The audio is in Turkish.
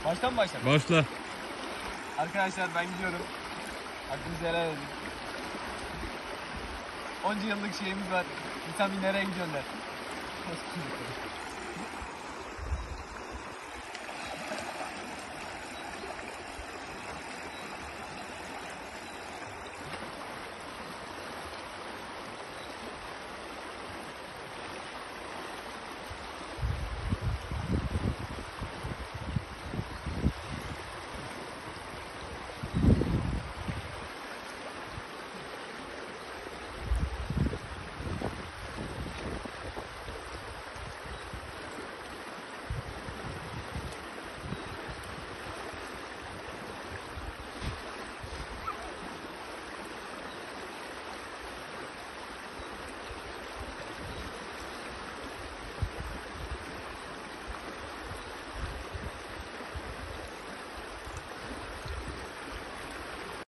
Baştan mı başlayalım? Başla. Arkadaşlar ben gidiyorum. Hakkınızı helal edin. Onca yıllık şeyimiz var. Vitaminlere gidiyorlar.